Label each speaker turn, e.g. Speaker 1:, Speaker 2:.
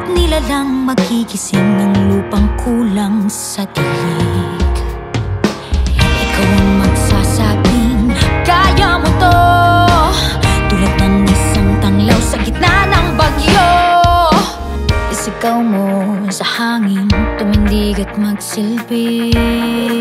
Speaker 1: nilalang magigising ang lupang kulang sa dilig. Ikaw ang magsasabing kaya mo to, tulad ng isang tanglaw sa gitna ng bagyo. Isigaw mo sa hangin, tumindig at magsilbi.